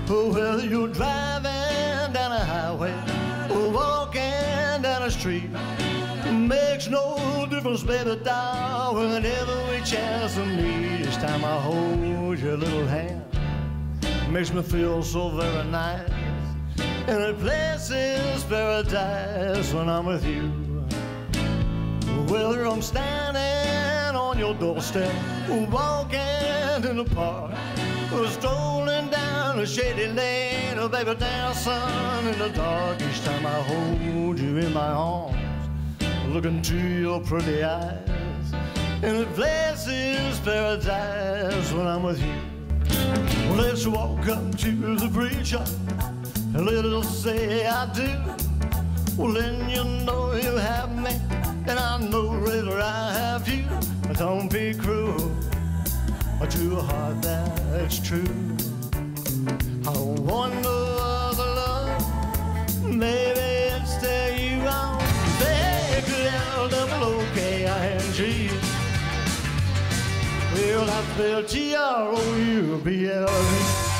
Whether you're driving down a highway or walking down a street, makes no difference, baby doll. Whenever we chance to meet, each time I hold your little hand, makes me feel so very nice. And the place is paradise when I'm with you. Whether I'm standing on your doorstep, walking in the park, or strolling down a shady lane, or baby dancing in the dark, each time I hold you in my arms, look into your pretty eyes. And the place is paradise when I'm with you. Well, let's walk up to the preacher and let us say I do. Well, then you know you have me, and I know whether I have you. Don't be cruel to a heart that's true. I wonder the love, maybe it's there you are. L-double-O-K-I-N-G. Well, I spell T-R-O-U-B-L-E.